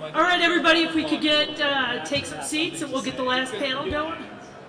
All right, everybody, if we could take some seats and we'll get the last panel going.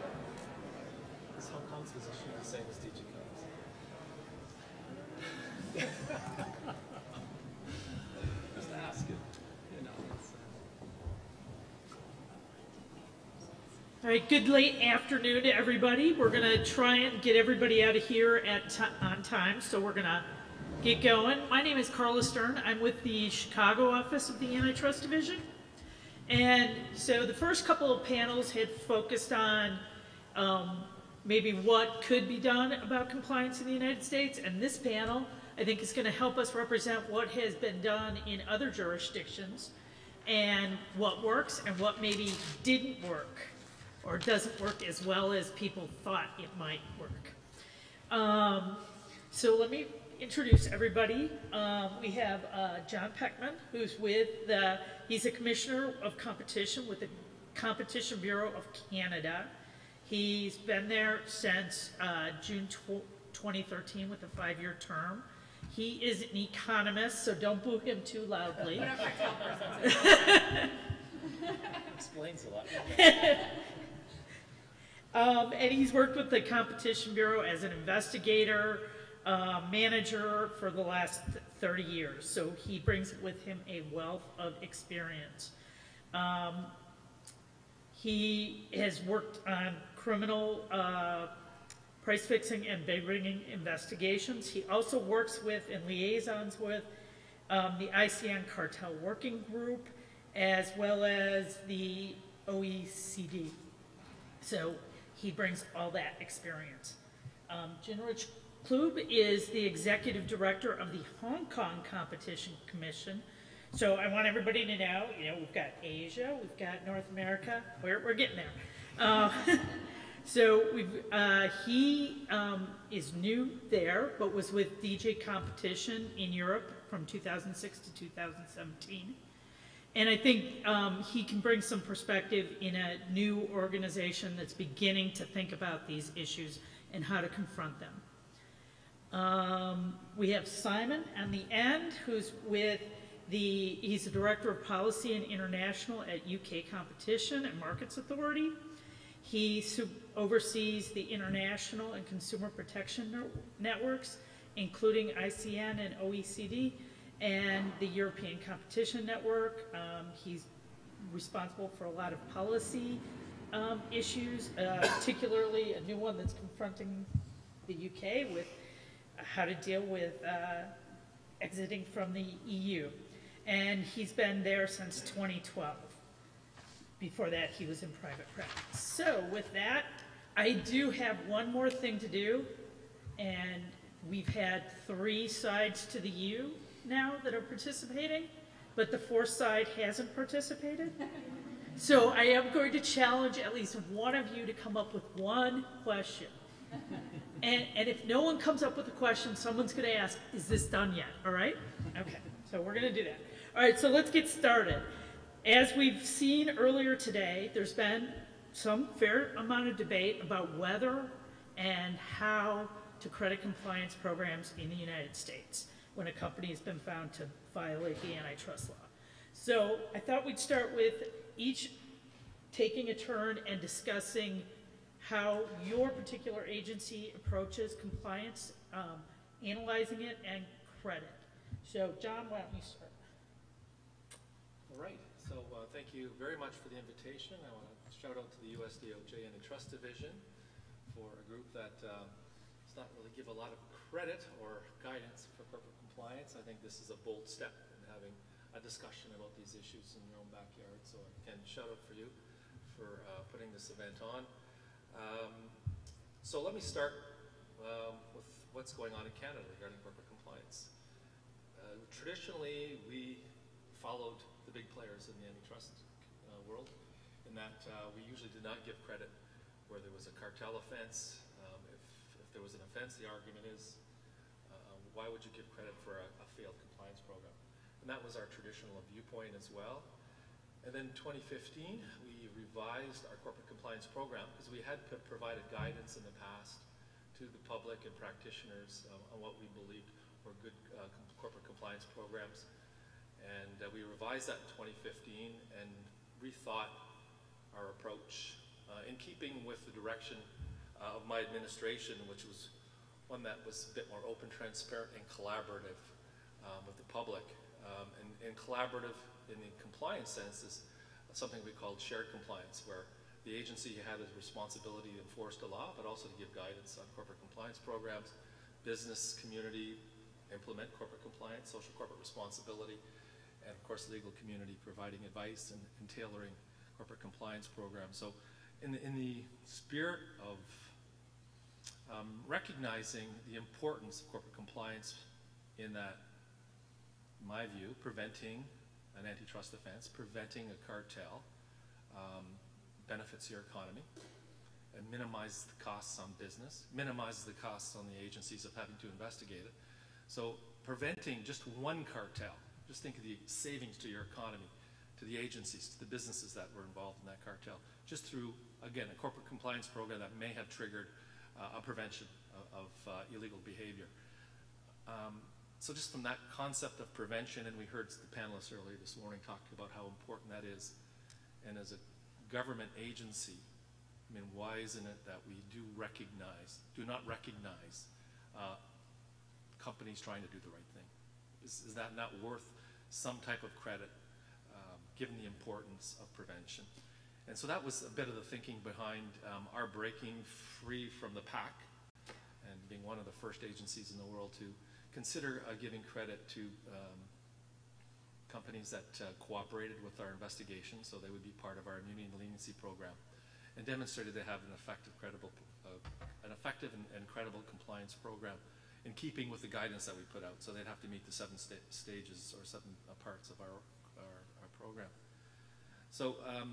All right, good late afternoon to everybody. We're going to try and get everybody out of here on time, so we're going to get going. My name is Carla Stern. I'm with the Chicago office of the Antitrust Division. And so the first couple of panels had focused on maybe what could be done about compliance in the United States. And this panel, I think, is going to help us represent what has been done in other jurisdictions and what works and what maybe didn't work or doesn't work as well as people thought it might work. So let me introduce everybody. We have John Peckman, who's with he's a commissioner of competition with the Competition Bureau of Canada. He's been there since June 2013 with a 5-year term. He is an economist, so don't boo him too loudly. Explains a lot. And he's worked with the Competition Bureau as an investigator, manager for the last 30 years. So he brings with him a wealth of experience. He has worked on criminal price fixing and bid rigging investigations. He also works with and liaisons with the ICN Cartel Working Group as well as the OECD. So he brings all that experience. Jinrich Klub is the executive director of the Hong Kong Competition Commission. So I want everybody to know, we've got Asia, we've got North America, we're getting there. So he is new there, but was with DJ Competition in Europe from 2006 to 2017. And I think he can bring some perspective in a new organization that's beginning to think about these issues and how to confront them. We have Simon on the end, who's with he's the Director of Policy and International at UK Competition and Markets Authority. He oversees the international and consumer protection networks, including ICN and OECD, and the European Competition Network. He's responsible for a lot of policy issues, particularly a new one that's confronting the UK with how to deal with exiting from the EU. And he's been there since 2012. Before that, he was in private practice. So with that, I do have one more thing to do, and we've had 3 sides to the U now that are participating, but the 4th side hasn't participated. So I am going to challenge at least one of you to come up with one question. And if no one comes up with a question, someone's going to ask, is this done yet? All right? Okay, so we're going to do that. All right, so let's get started. As we've seen earlier today, there's been some fair amount of debate about whether and how to credit compliance programs in the United States when a company has been found to violate the antitrust law. So I thought we'd start with each taking a turn and discussing how your particular agency approaches compliance, analyzing it, and credit. So John, why don't you start? All right, so thank you very much for the invitation. I want to shout out to the US DOJ Antitrust Division for a group that does not really give a lot of credit or guidance for corporate compliance. I think this is a bold step in having a discussion about these issues in your own backyard. So again, shout out for you for putting this event on. So let me start with what's going on in Canada regarding corporate compliance. Traditionally, we followed the big players in the antitrust world in that we usually did not give credit where there was a cartel offense. If there was an offense, the argument is, why would you give credit for a failed compliance program? And that was our traditional viewpoint as well. And then 2015, we revised our corporate compliance program because we had provided guidance in the past to the public and practitioners on what we believed were good corporate compliance programs. And we revised that in 2015 and rethought our approach in keeping with the direction of my administration, which was one that was a bit more open, transparent, and collaborative with the public. And collaborative in the compliance sense is something we called shared compliance, where the agency had a responsibility to enforce the law, but also to give guidance on corporate compliance programs, business community implement corporate compliance, social corporate responsibility, and of course legal community providing advice and tailoring corporate compliance programs. So in the spirit of recognizing the importance of corporate compliance in that, in my view, preventing an antitrust offense, preventing a cartel, benefits your economy, and minimizes the costs on business, minimizes the costs on the agencies of having to investigate it. So preventing just one cartel, just think of the savings to your economy, to the agencies, to the businesses that were involved in that cartel, just through, again, a corporate compliance program that may have triggered a prevention of illegal behavior. So just from that concept of prevention, and we heard the panelists earlier this morning talking about how important that is, and as a government agency, I mean, why isn't it that we do not recognize companies trying to do the right thing? Is that not worth some type of credit, given the importance of prevention? And so that was a bit of the thinking behind our breaking free from the pack and being one of the first agencies in the world to consider giving credit to companies that cooperated with our investigation, so they would be part of our immunity and leniency program, and demonstrated they have an effective, and credible compliance program in keeping with the guidance that we put out. So they'd have to meet the 7 stages or 7 parts of our program. So,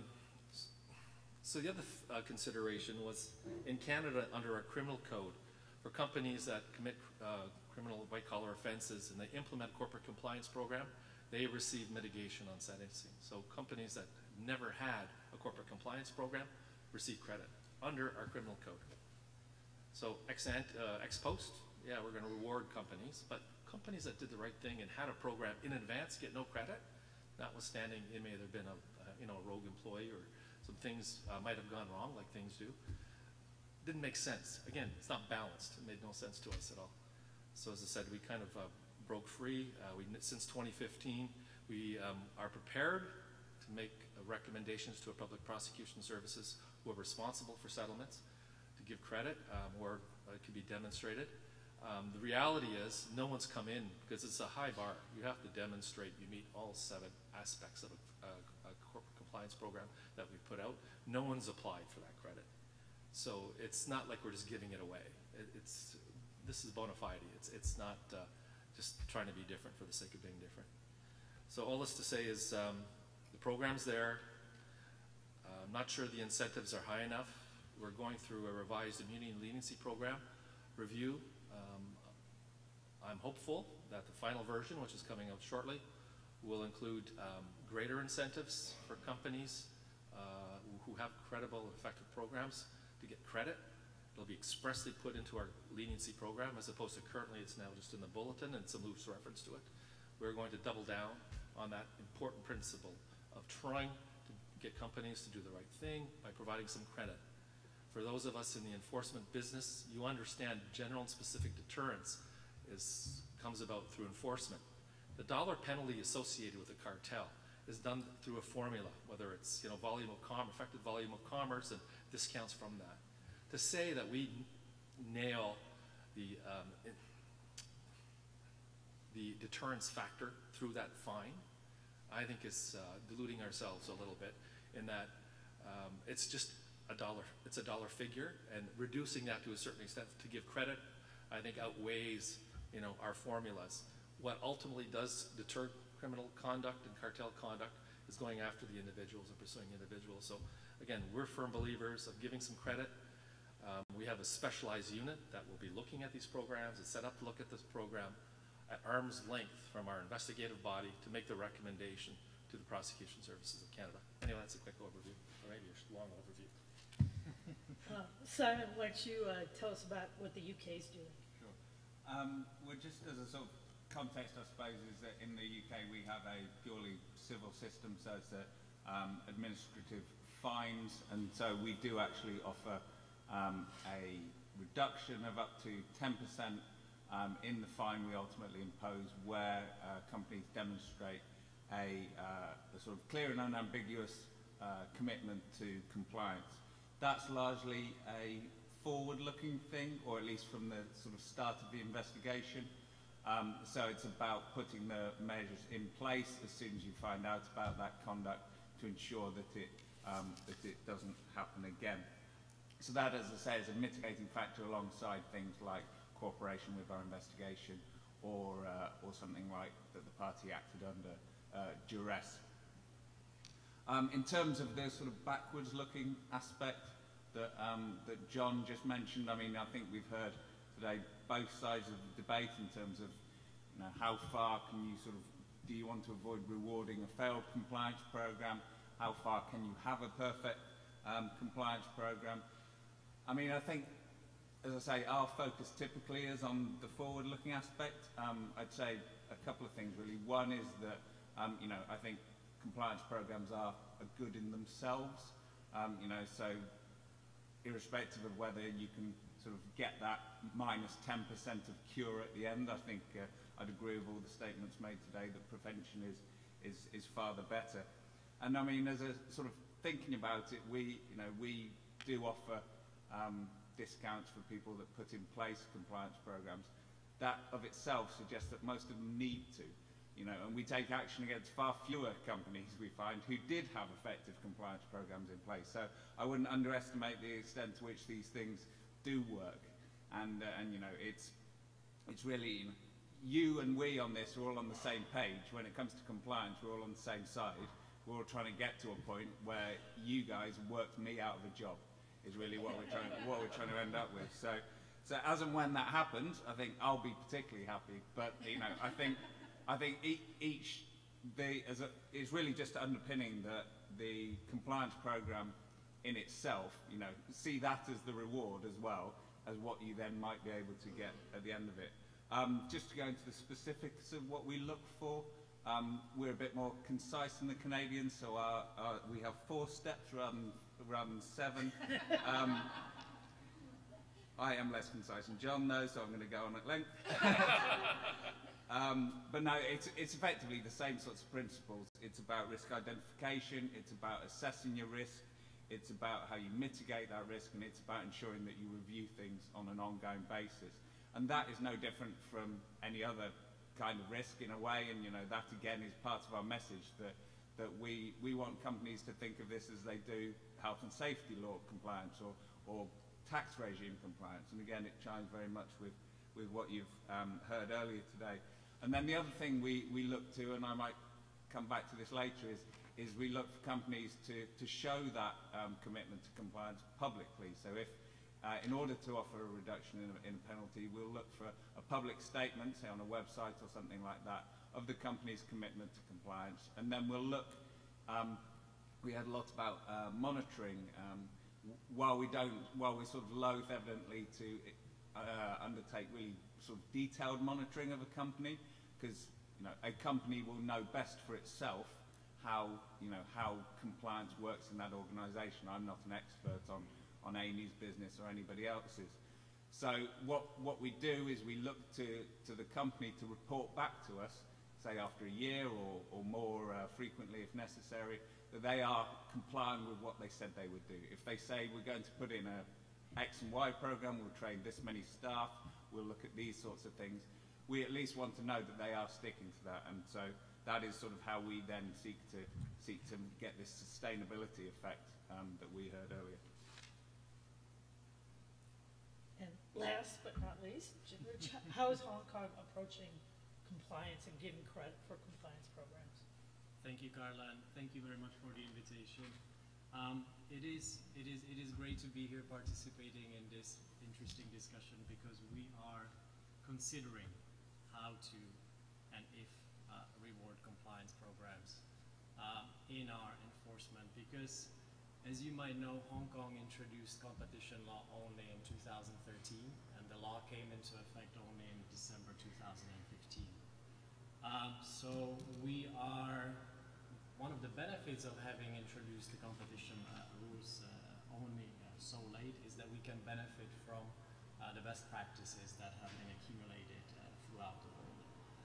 so the other consideration was in Canada under our criminal code, for companies that commit criminal white-collar offenses and they implement corporate compliance program, they receive mitigation on sentencing. So companies that never had a corporate compliance program receive credit under our criminal code. So ex post, yeah, we're going to reward companies, but companies that did the right thing and had a program in advance get no credit, notwithstanding it may have been a rogue employee or some things might have gone wrong, like things do. Didn't make sense. Again, it's not balanced. It made no sense to us at all. So as I said, we kind of broke free. Since 2015, we are prepared to make recommendations to our public prosecution services who are responsible for settlements to give credit where it can be demonstrated. The reality is no one's come in because it's a high bar. You have to demonstrate you meet all 7 aspects of a corporate compliance program that we put out. No one's applied for that credit. So it's not like we're just giving it away. This is bona fide. It's not just trying to be different for the sake of being different. So all this to say is the program's there. I'm not sure the incentives are high enough. We're going through a revised immunity and leniency program review. I'm hopeful that the final version, which is coming out shortly, will include greater incentives for companies who have credible and effective programs to get credit. It'll be expressly put into our leniency program, as opposed to currently it's now just in the bulletin and some loose reference to it. We're going to double down on that important principle of trying to get companies to do the right thing by providing some credit. For those of us in the enforcement business, you understand general and specific deterrence comes about through enforcement. The dollar penalty associated with a cartel is done through a formula, whether it's volume of effective volume of commerce and discounts from that. To say that we nail the deterrence factor through that fine, I think is diluting ourselves a little bit in that it's just it's a dollar figure, and reducing that to a certain extent to give credit, I think outweighs our formulas. What ultimately does deter criminal conduct and cartel conduct is going after the individuals and pursuing individuals. So again, we're firm believers of giving some credit. We have a specialized unit that will be looking at these programs. It's set up to look at this program at arm's length from our investigative body to make the recommendation to the prosecution services of Canada. Anyway, that's a quick overview, or maybe a long overview. Simon, why don't you tell us about what the UK is doing? Sure. Well, just as a sort of context, I suppose, is that in the UK we have a purely civil system, so it's administrative fines, and so we do actually offer a reduction of up to 10% in the fine we ultimately impose where companies demonstrate a sort of clear and unambiguous commitment to compliance. That's largely a forward-looking thing, or at least from the sort of start of the investigation. So it's about putting the measures in place as soon as you find out about that conduct to ensure that it doesn't happen again. So that, as I say, is a mitigating factor alongside things like cooperation with our investigation, or something like that the party acted under duress. In terms of the sort of backwards-looking aspect that John just mentioned, I mean, I think we've heard today both sides of the debate in terms of, you know, how far can you sort of, do you want to avoid rewarding a failed compliance program? How far can you have a perfect compliance program? I mean, I think, as I say, our focus typically is on the forward-looking aspect. I'd say a couple of things really. One is that, you know, I think compliance programs are good in themselves. You know, so irrespective of whether you can sort of get that minus 10% of cure at the end, I think I'd agree with all the statements made today that prevention is far the better. And I mean, as a sort of thinking about it, we do offer discounts for people that put in place compliance programs. That of itself suggests that most of them need to, you know, and we take action against far fewer companies, we find, who did have effective compliance programs in place. So I wouldn't underestimate the extent to which these things do work. And you know, it's really, you know, you and we on this are all on the same page. When it comes to compliance, we're all on the same side. We're all trying to get to a point where you guys worked me out of a job, is really what we're trying to end up with. So as and when that happens, I think I'll be particularly happy. But you know, I think it's really just underpinning the compliance program in itself. You know, see that as the reward as well as what you then might be able to get at the end of it. Just to go into the specifics of what we look for, we're a bit more concise than the Canadians, so we have 4 steps rather than 7. I am less concise than John though, so I'm going to go on at length. But no, it's effectively the same sorts of principles. It's about risk identification, it's about assessing your risk, it's about how you mitigate that risk, and it's about ensuring that you review things on an ongoing basis. And that is no different from any other kind of risk in a way, and you know, that again is part of our message, that we want companies to think of this as they do health and safety law compliance or tax regime compliance. And again, it chimes very much with what you've heard earlier today. And then the other thing we look to, and I might come back to this later, is we look for companies to show that commitment to compliance publicly. So if, in order to offer a reduction in a penalty, we'll look for a public statement, say on a website or something like that, of the company's commitment to compliance. And then we'll look, we had a lot about monitoring. While we're sort of loath evidently to undertake really sort of detailed monitoring of a company, because you know, a company will know best for itself how compliance works in that organisation. I'm not an expert on Amy's business or anybody else's. So what we do is we look to the company to report back to us, say after a year or more frequently if necessary, that they are compliant with what they said they would do. If they say we're going to put in a X and Y program, we'll train this many staff, we'll look at these sorts of things, we at least want to know that they are sticking to that. And so that is sort of how we then seek to get this sustainability effect that we heard earlier. And last but not least, how is Hong Kong approaching compliance and giving credit for compliance programs? Thank you, Carla, and thank you very much for the invitation. It is great to be here participating in this interesting discussion, because we are considering how to and if reward compliance programs in our enforcement, because as you might know, Hong Kong introduced competition law only in 2013, and the law came into effect only in December 2015. So we are, one of the benefits of having introduced the competition rules only so late is that we can benefit from the best practices that have been accumulated throughout the world.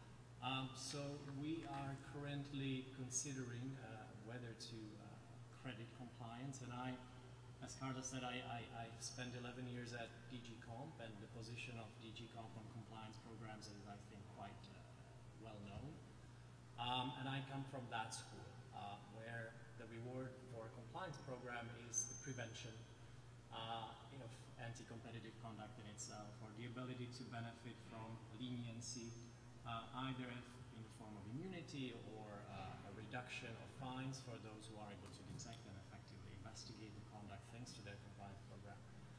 So we are currently considering whether to credit compliance, and as Carlos said, I spent 11 years at DG Comp, and the position of DG Comp on compliance programs is, I think, quite well known. And I come from that school, where the reward for a compliance program is the prevention of anti-competitive conduct in itself, or the ability to benefit from leniency, either in the form of immunity or a reduction of fines for those who are able to detect and effectively investigate the conduct thanks to their compliance program.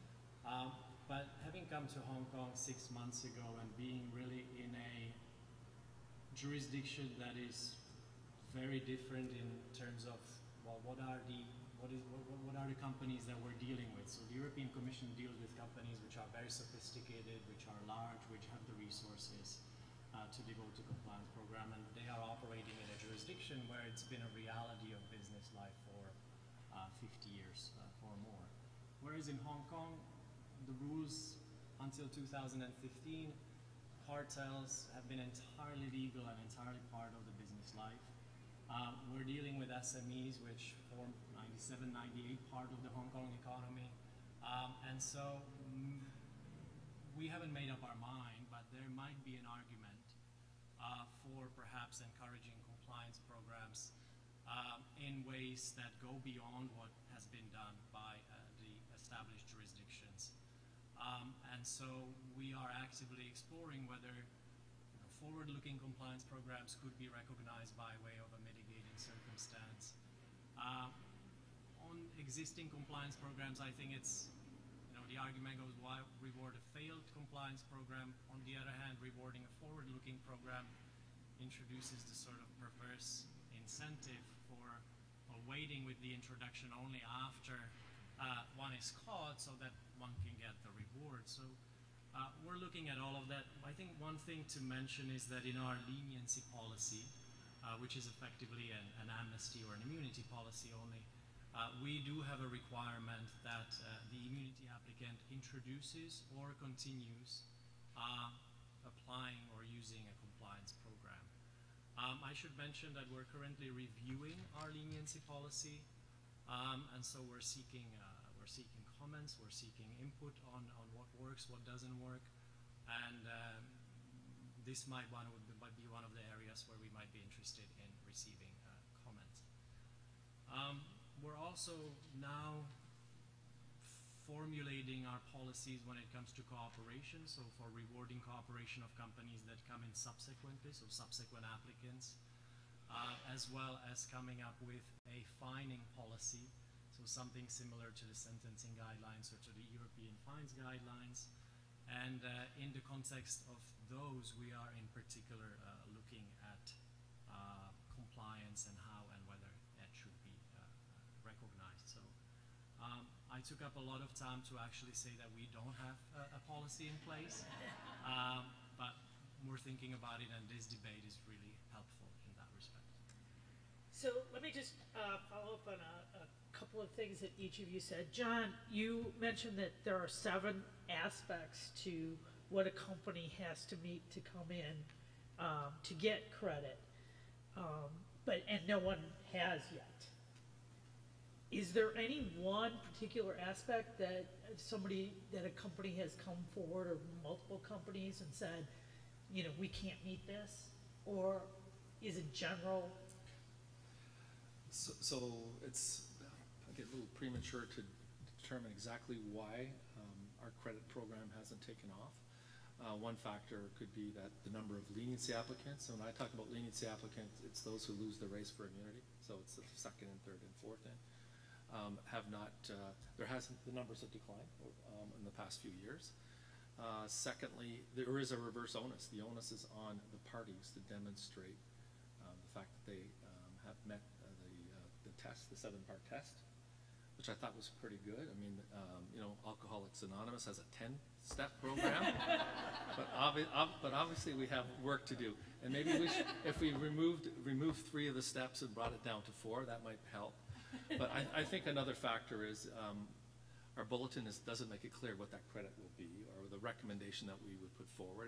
But having come to Hong Kong 6 months ago and being really in a jurisdiction that is very different in terms of, well, what are the companies that we're dealing with? So the European Commission deals with companies which are very sophisticated, which are large, which have the resources to devote to compliance program, and they are operating in a jurisdiction where it's been a reality of business life for 50 years or more. Whereas in Hong Kong, the rules until 2015, cartels have been entirely legal and entirely part of the business life. We're dealing with SMEs, which form 97, 98 part of the Hong Kong economy. And so we haven't made up our mind, but there might be an argument for perhaps encouraging compliance programs in ways that go beyond what has been done by the established jurisdictions. And so we are actively exploring whether forward-looking compliance programs could be recognized by way of a mitigating circumstance. On existing compliance programs, I think it's, the argument goes, why reward a failed compliance program? On the other hand, rewarding a forward-looking program introduces the sort of perverse incentive for waiting with the introduction only after one is caught so that one can get the reward. So we're looking at all of that. I think one thing to mention is that in our leniency policy, which is effectively an amnesty or an immunity policy only, we do have a requirement that the immunity applicant introduces or continues applying or using a compliance program. I should mention that we're currently reviewing our leniency policy, and so we're seeking comments, we're seeking input on what works, what doesn't work, and this might be one of the areas where we might be interested in receiving comments. We're also now formulating our policies when it comes to cooperation, so for rewarding cooperation of companies that come in subsequently, so subsequent applicants, as well as coming up with a fining policy, so something similar to the sentencing guidelines or to the European fines guidelines. And in the context of those, we are in particular looking at compliance and how and whether that should be recognized. So I took up a lot of time to actually say that we don't have a policy in place, but we're thinking about it, and this debate is really helpful in that respect. So let me just follow up on a couple of things that each of you said. John, you mentioned that there are 7 aspects to what a company has to meet to come in to get credit, and no one has yet. Is there any one particular aspect that a company has come forward, or multiple companies, and said, we can't meet this? Or is it general? So it's, again, a little premature to determine exactly why our credit program hasn't taken off. One factor could be that the number of leniency applicants, and when I talk about leniency applicants, it's those who lose the race for immunity, so it's the 2nd and 3rd and 4th in. The numbers have declined in the past few years. Secondly, there is a reverse onus. The onus is on the parties to demonstrate the fact that they have met the test, the 7-part test. which I thought was pretty good. I mean, you know, Alcoholics Anonymous has a 10-step program, but obviously we have work to do. And maybe we should, if we removed 3 of the steps and brought it down to 4, that might help. But I think another factor is our bulletin doesn't make it clear what that credit will be or the recommendation that we would put forward.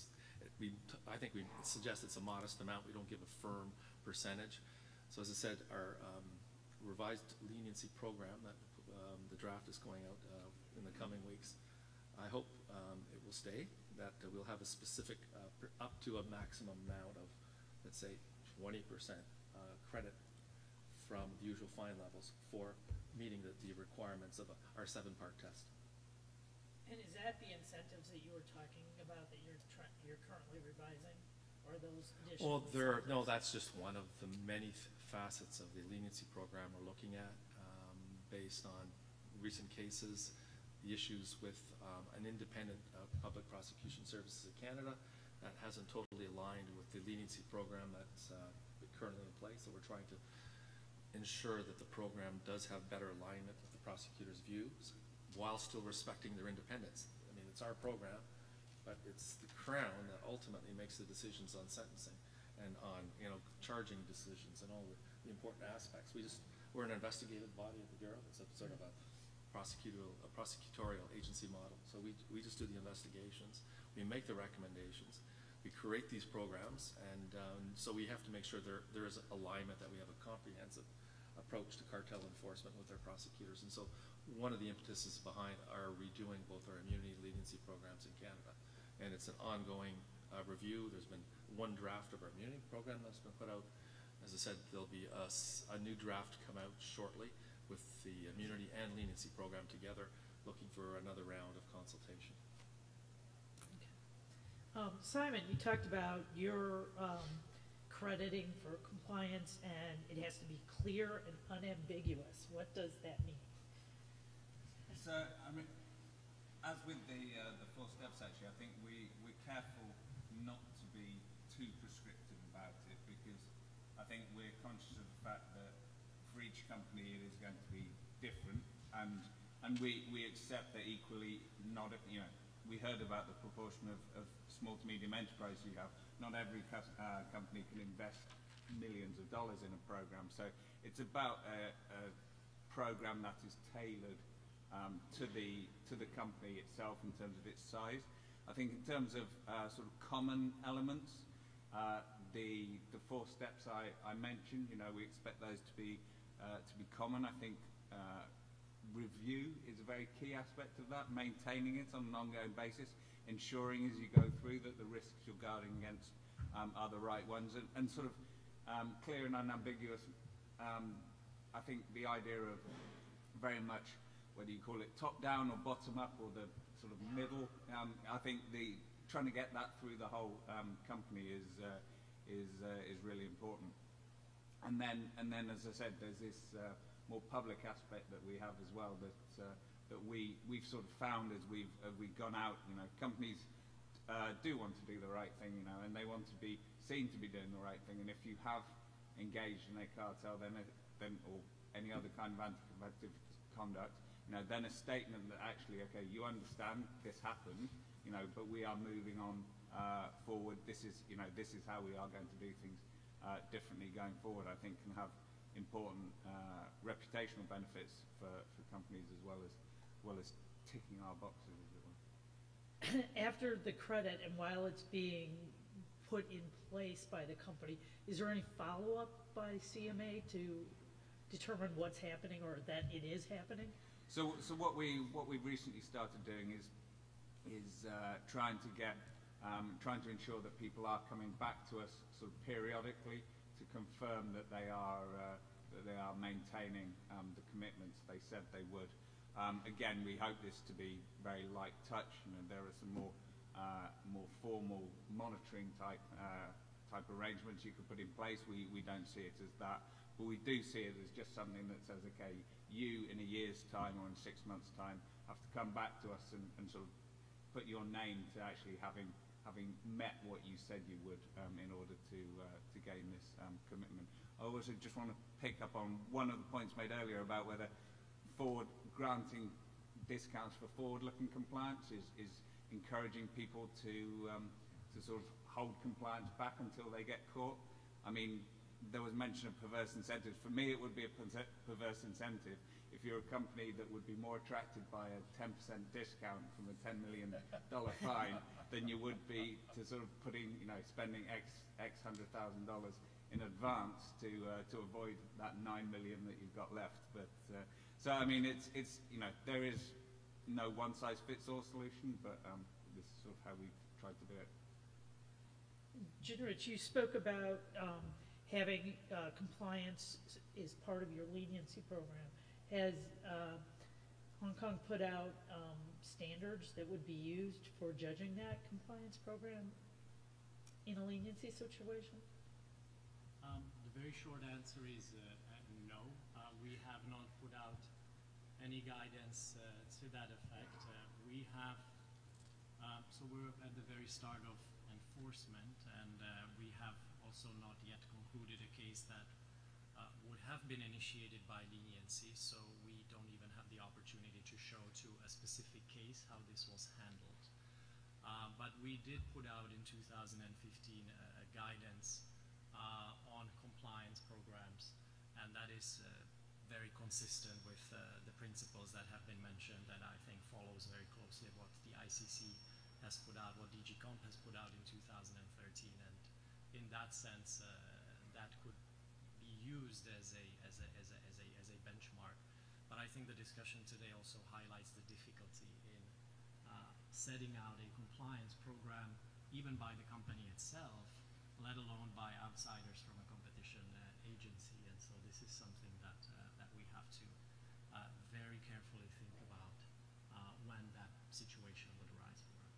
I think we suggest it's a modest amount. We don't give a firm percentage. So as I said, our revised leniency program that the draft is going out in the coming weeks, I hope it will stay, that we'll have a specific up to a maximum amount of, let's say, 20% credit from the usual fine levels for meeting the requirements of our 7-part test. And is that the incentives that you were talking about that you're currently revising, or those additional? Well, no, that's just one of the many facets of the leniency program we're looking at, based on recent cases, the issues with an independent public prosecution services of Canada that hasn't totally aligned with the leniency program that's currently in place. So we're trying to ensure that the program does have better alignment with the prosecutor's views while still respecting their independence. I mean, it's our program, but it's the Crown that ultimately makes the decisions on sentencing and on, you know, charging decisions and all the important aspects. We're an investigative body at the Bureau. It's a sort of a prosecutorial agency model. So we just do the investigations. We make the recommendations. We create these programs, and so we have to make sure there is alignment, that we have a comprehensive approach to cartel enforcement with our prosecutors. And so one of the impetuses behind our redoing both our immunity and leniency programs in Canada. And it's an ongoing review. There's been one draft of our immunity program that's been put out. As I said, there'll be a new draft come out shortly with the immunity and leniency program together, looking for another round of consultation. Okay. Simon, you talked about your crediting for compliance, and it has to be clear and unambiguous. What does that mean? So, I mean, as with the 4 steps, actually, I think we're careful not to be too prescriptive about it, because I think we're conscious of the fact that for each company it is going to be different, and we accept that equally. Not, you know, we heard about the proportion of small to medium enterprise you have. Not every company can invest millions of dollars in a program, so it's about a program that is tailored to the company itself in terms of its size. I think in terms of sort of common elements, the 4 steps I mentioned, you know, we expect those to be common. I think review is a very key aspect of that, maintaining it on an ongoing basis, ensuring as you go through that the risks you're guarding against are the right ones, and sort of clear and unambiguous. I think the idea of very much, whether you call it top down or bottom up or the sort of middle, I think trying to get that through the whole company is really important. And then, as I said, there's this more public aspect that we have as well, that we've sort of found as we've gone out. You know, companies do want to do the right thing, you know, and they want to be seen to be doing the right thing. And if you have engaged in a cartel, then or any other kind of anti-competitive conduct, you know, then a statement that actually, okay, you understand this happened, you know, but we are moving on forward. This is how we are going to do things differently going forward, I think can have important reputational benefits for companies as well as ticking our boxes, as it were. After the credit, and while it's being put in place by the company, is there any follow-up by CMA to determine what's happening or that it is happening? So what we've recently started doing is trying to ensure that people are coming back to us sort of periodically to confirm that they are maintaining the commitments they said they would. Again, we hope this to be very light touch. You know, there are some more formal monitoring type arrangements you could put in place. We don't see it as that, but we do see it as just something that says, okay, you in a year's time or in 6 months' time have to come back to us and sort of put your name to actually having met what you said you would in order to gain this commitment. I also just want to pick up on one of the points made earlier about whether forward granting discounts for forward-looking compliance is encouraging people to sort of hold compliance back until they get caught. I mean, there was mention of perverse incentives. For me, it would be a perverse incentive if you're a company that would be more attracted by a 10% discount from a $10 million fine than you would be to sort of putting, you know, spending X $100,000 in advance to avoid that $9 million that you've got left. But so I mean, it's you know, there is no one-size-fits-all solution, but this is sort of how we've tried to do it. Ginrich, you spoke about having compliance is part of your leniency program. Has Hong Kong put out standards that would be used for judging that compliance program in a leniency situation? The very short answer is no. We have not put out any guidance to that effect. We have, so we're at the very start of enforcement, and we have also not yet concluded a case that would have been initiated by leniency, so we don't even have the opportunity to show to a specific case how this was handled. But we did put out in 2015 a guidance on compliance programs, and that is very consistent with the principles that have been mentioned, and I think follows very closely what the ICC has put out, what DG Comp has put out in 2013, and in that sense, that could be used as a benchmark. But I think the discussion today also highlights the difficulty in setting out a compliance program, even by the company itself, let alone by outsiders from a competition agency. And so this is something that that we have to very carefully think about when that situation would arise for us.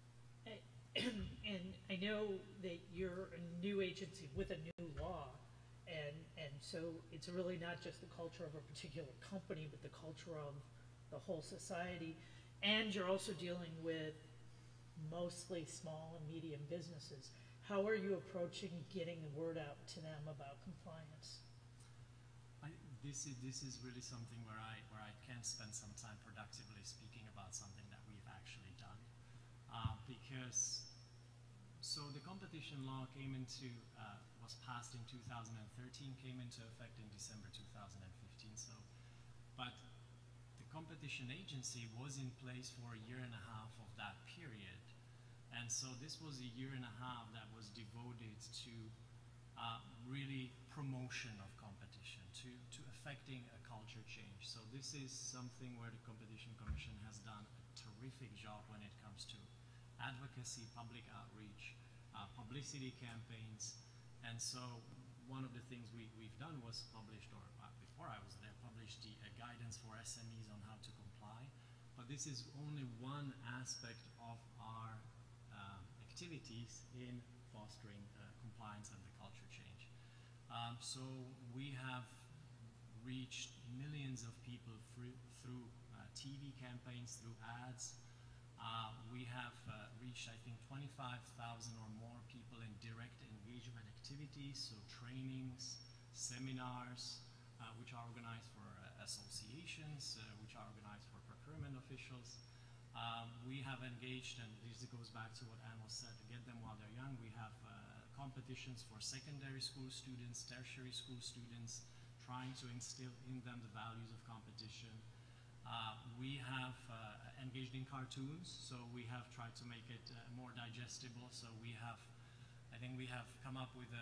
And I know that you're a new agency with a new law, and so it's really not just the culture of a particular company, but the culture of the whole society. And you're also dealing with mostly small and medium businesses. How are you approaching getting the word out to them about compliance? This is really something where I can spend some time productively speaking about something that we've actually done, because so the competition law was passed in 2013, came into effect in December 2015. So, but the competition agency was in place for a year and a half of that period. And so this was a year and a half that was devoted to really promotion of competition, to affecting a culture change. So this is something where the Competition Commission has done a terrific job when it comes to advocacy, public outreach, publicity campaigns. And so one of the things we've done was published, or before I was there, published the guidance for SMEs on how to comply. But this is only one aspect of our activities in fostering compliance and the culture change. So we have reached millions of people through TV campaigns, through ads. We have reached, I think, 25,000 or more people in direct engagement activities, so trainings, seminars, which are organized for associations, which are organized for procurement officials. We have engaged, and this goes back to what Anne was said, to get them while they're young. We have competitions for secondary school students, tertiary school students, trying to instill in them the values of competition. We have engaged in cartoons, so we have tried to make it more digestible. So we have, I think we have come up with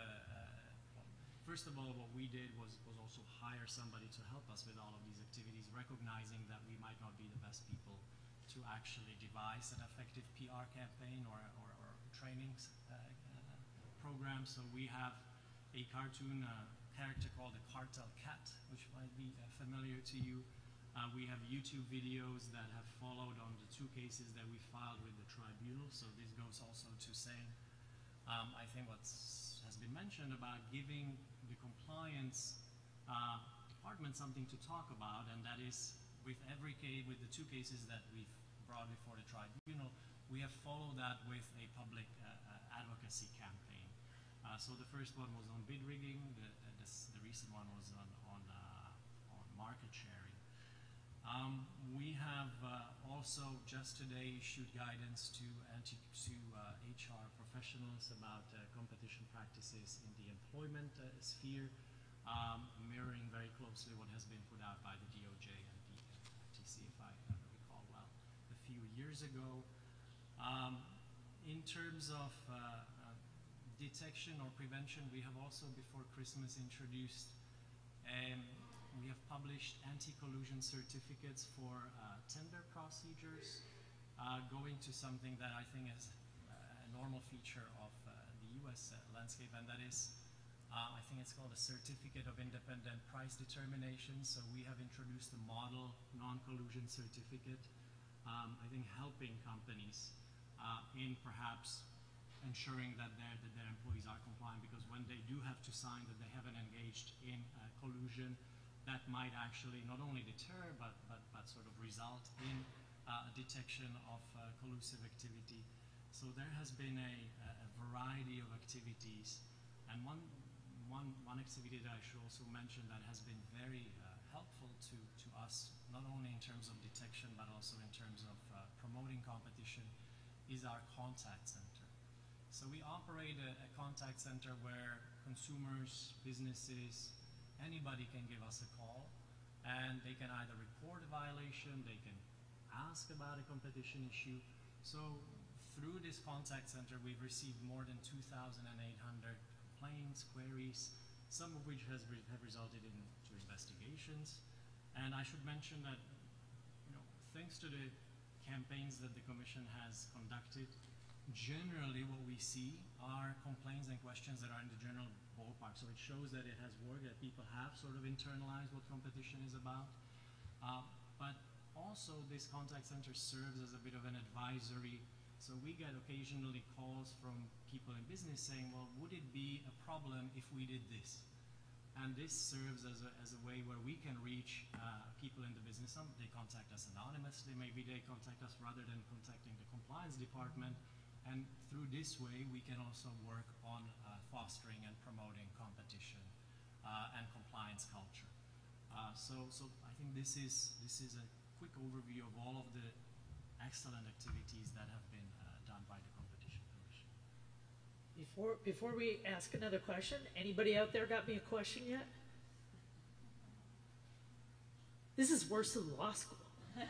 first of all, what we did was also hire somebody to help us with all of these activities, recognizing that we might not be the best people to actually devise an effective PR campaign or trainings program. So we have a cartoon character called the Cartel Cat, which might be familiar to you. We have YouTube videos that have followed on the two cases that we filed with the tribunal. So this goes also to saying, I think what has been mentioned about giving the compliance department something to talk about, and that is with every case, with the two cases that we've brought before the tribunal, we have followed that with a public advocacy campaign. So the first one was on bid rigging, the recent one was on market sharing. We have also just today issued guidance to HR professionals about competition practices in the employment sphere, mirroring very closely what has been put out by the DOJ and the FTC, if I recall well, a few years ago. In terms of detection or prevention, we have also before Christmas introduced we have published anti-collusion certificates for tender procedures, going to something that I think is a normal feature of the US landscape, and that is, I think it's called a Certificate of Independent Price Determination. So we have introduced a model non-collusion certificate, I think helping companies in perhaps ensuring that their employees are compliant, because when they do have to sign that they haven't engaged in collusion, that might actually not only deter but sort of result in detection of collusive activity. So there has been a variety of activities, and one activity that I should also mention that has been very helpful to us, not only in terms of detection but also in terms of promoting competition, is our contact center. So we operate a contact center where consumers, businesses, anybody can give us a call, and they can either report a violation, they can ask about a competition issue. So through this contact center, we've received more than 2,800 complaints, queries, some of which have resulted in investigations. And I should mention that, thanks to the campaigns that the Commission has conducted, generally what we see are complaints and questions that are in the general ballpark. So it shows that it has worked, that people have sort of internalized what competition is about. But also this contact center serves as a bit of an advisory. So we get occasionally calls from people in business saying, well, would it be a problem if we did this? And this serves as a way where we can reach people in the business. Some, they contact us anonymously, maybe they contact us rather than contacting the compliance department. And through this way, we can also work on fostering and promoting competition and compliance culture. So I think this is a quick overview of all of the excellent activities that have been done by the Competition Commission. Before we ask another question, anybody out there got me a question yet? This is worse than law school.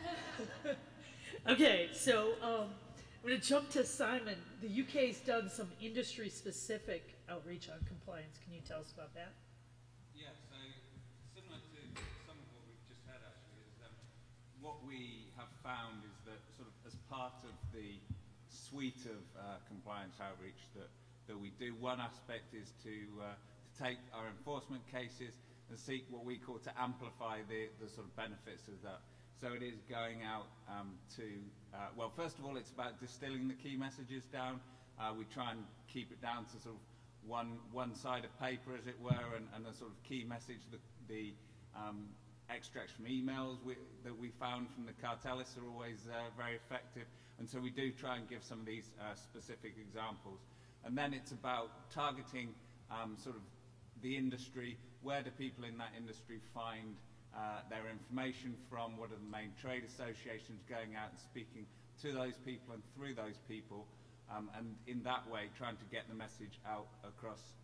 Okay, so I'm going to jump to Simon. The UK's done some industry-specific outreach on compliance. Can you tell us about that? Yeah, so similar to some of what we've just had actually, is what we have found is that sort of as part of the suite of compliance outreach that we do, one aspect is to take our enforcement cases and seek what we call to amplify the sort of benefits of that. So it is going out well, first of all, it's about distilling the key messages down. We try and keep it down to sort of one side of paper, as it were, and a sort of key message. The extracts from emails that we found from the cartelists are always very effective. And so we do try and give some of these specific examples. And then it's about targeting sort of the industry. Where do people in that industry find their information from? What are the main trade associations? Going out and speaking to those people and through those people, and in that way trying to get the message out across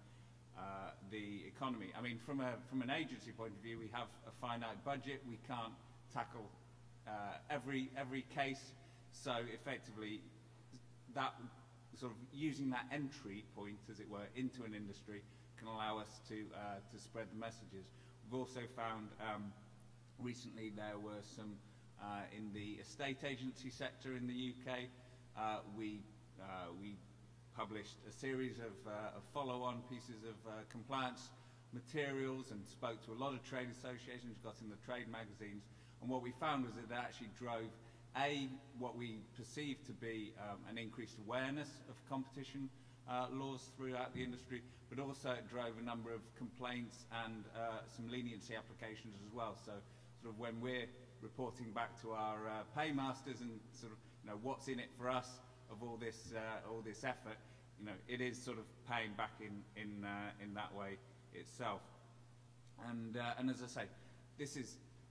the economy. I mean, from an agency point of view, we have a finite budget. We can't tackle every case, so effectively that sort of using that entry point, as it were, into an industry can allow us to spread the messages. We've also found recently there were some in the estate agency sector in the UK. We published a series of follow-on pieces of compliance materials and spoke to a lot of trade associations, got in the trade magazines, and what we found was that it actually drove what we perceived to be an increased awareness of competition laws throughout the industry, but also it drove a number of complaints and some leniency applications as well. So sort of when we're reporting back to our paymasters and sort of, what's in it for us of all this effort, it is sort of paying back in that way itself. And as I say, this is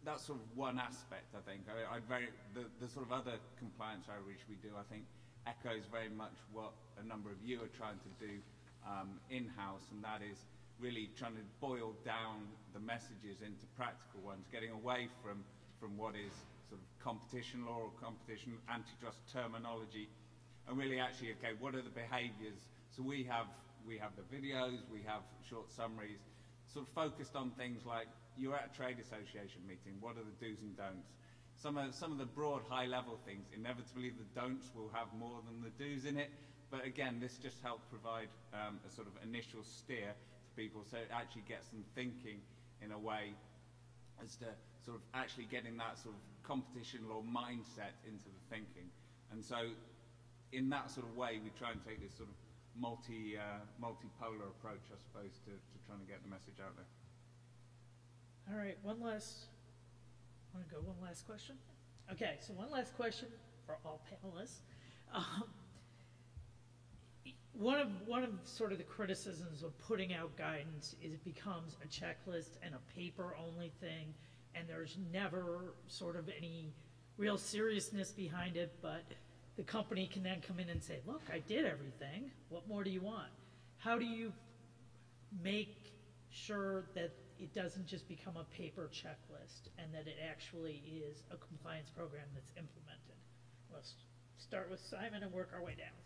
that's sort of one aspect, I think. The sort of other compliance outreach we do, I think, echoes very much what a number of you are trying to do in-house, and that is really trying to boil down the messages into practical ones, getting away from what is sort of competition law or competition antitrust terminology, and really actually, okay, what are the behaviours? So we have the videos, we have short summaries, sort of focused on things like, you're at a trade association meeting, what are the do's and don'ts? Some of the broad high-level things, inevitably the don'ts will have more than the do's in it, but again, this just helped provide a sort of initial steer to people, so it actually gets them thinking in a way as to sort of actually getting that sort of competition law mindset into the thinking. And so in that sort of way, we try and take this sort of multipolar approach, I suppose, to trying to get the message out there. All right, one last question? Okay, so one last question for all panelists. One of sort of the criticisms of putting out guidance is it becomes a checklist and a paper-only thing, and there's never sort of any real seriousness behind it, but the company can then come in and say, look, I did everything. What more do you want? How do you make sure that it doesn't just become a paper checklist and that it actually is a compliance program that's implemented? Let's start with Simon and work our way down.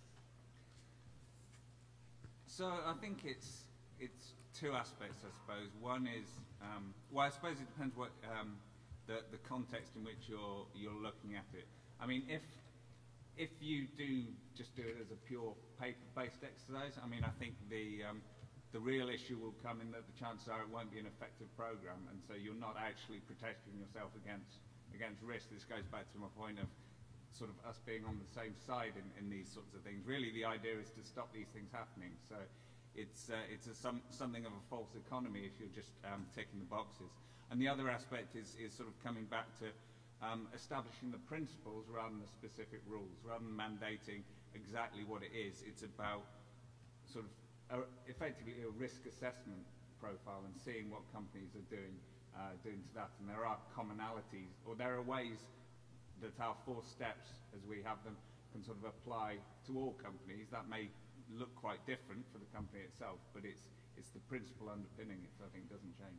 So I think it's two aspects, I suppose. One is, well, I suppose it depends what the context in which you're looking at it. I mean, if you do just do it as a pure paper-based exercise, I mean, I think the real issue will come in that the chances are it won't be an effective program, and so you're not actually protecting yourself against risk. This goes back to my point of sort of us being on the same side in these sorts of things. Really, the idea is to stop these things happening. So it's something of a false economy if you're just ticking the boxes. And the other aspect is sort of coming back to establishing the principles rather than the specific rules, rather than mandating exactly what it is. It's about sort of effectively a risk assessment profile and seeing what companies are doing to that. And there are commonalities, or there are ways that our 4 steps, as we have them, can sort of apply to all companies. That may look quite different for the company itself, but it's the principle underpinning it, I think, doesn't change.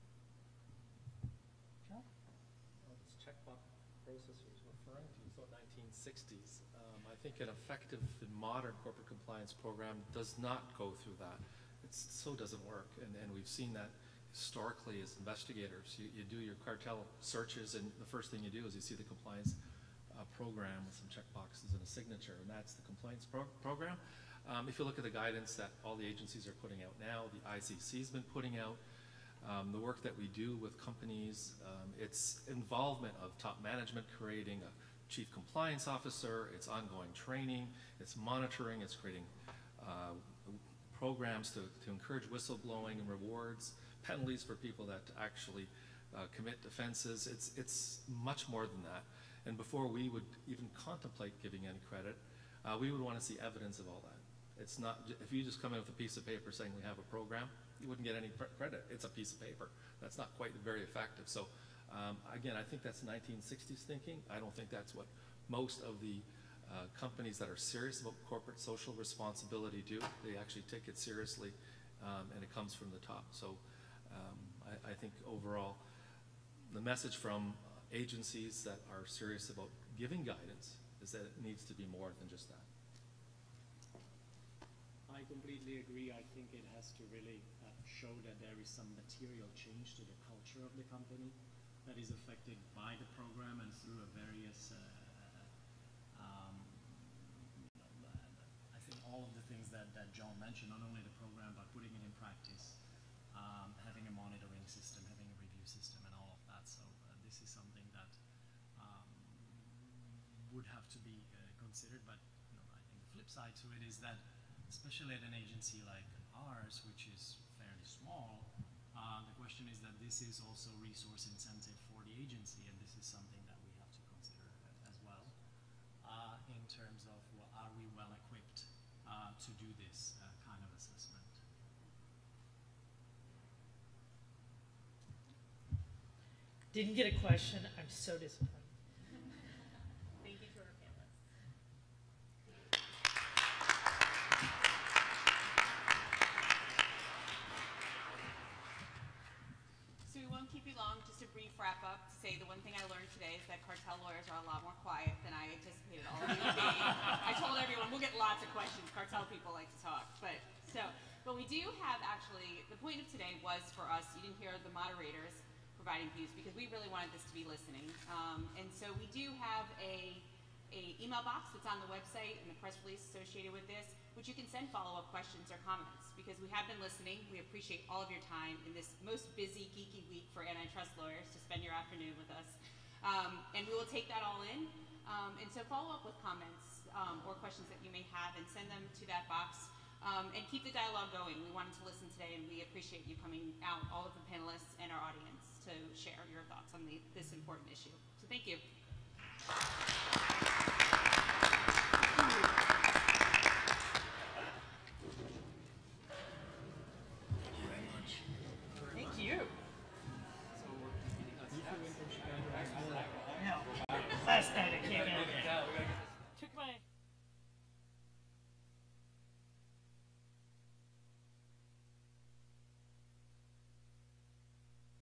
John? Well, this checkbox process was referring to, so 1960s. I think an effective and modern corporate compliance program does not go through that. It so doesn't work, and we've seen that historically as investigators. You do your cartel searches, and the first thing you do is you see the compliance program with some checkboxes and a signature, and that's the compliance program. If you look at the guidance that all the agencies are putting out now, the ICC's been putting out, the work that we do with companies, it's involvement of top management, creating a chief compliance officer, it's ongoing training, it's monitoring, it's creating programs to encourage whistleblowing and rewards, penalties for people that actually commit offenses. It's much more than that. And before we would even contemplate giving any credit, we would want to see evidence of all that. It's not, if you just come in with a piece of paper saying we have a program, you wouldn't get any credit. It's a piece of paper. That's not quite very effective. So again, I think that's 1960s thinking. I don't think that's what most of the companies that are serious about corporate social responsibility do. They actually take it seriously, and it comes from the top. So I think overall, the message from agencies that are serious about giving guidance is that it needs to be more than just that. I completely agree. I think it has to really show that there is some material change to the culture of the company that is affected by the program and through a various, I think all of the things that John mentioned, not only the program, but putting it in practice, having a monitoring system, having a review system, and all of that. So this is something that would have to be considered. But I think the flip side to it is that, especially at an agency like ours, which is fairly small, the question is that this is also resource incentive for the agency, and this is something that we have to consider as well in terms of, well, are we well equipped to do this kind of assessment? Didn't get a question. I'm so disappointed. Thank you to our panelists. So we won't keep you long, just a brief wrap up to say the one thing I learned today is that cartel lawyers are a lot more quiet than I anticipated all of you would be. I told everyone we'll get lots of questions. Cartel people like to talk. But we do have actually, the point of today was for us, you didn't hear the moderators providing views because we really wanted this to be listening. And so we do have a email box that's on the website and the press release associated with this, which you can send follow-up questions or comments because we have been listening. We appreciate all of your time in this most busy, geeky week for antitrust lawyers to spend your afternoon with us. And we will take that all in. And so follow up with comments or questions that you may have and send them to that box. And keep the dialogue going. We wanted to listen today, and we appreciate you coming out, all of the panelists and our audience, to share your thoughts on this important issue. So thank you.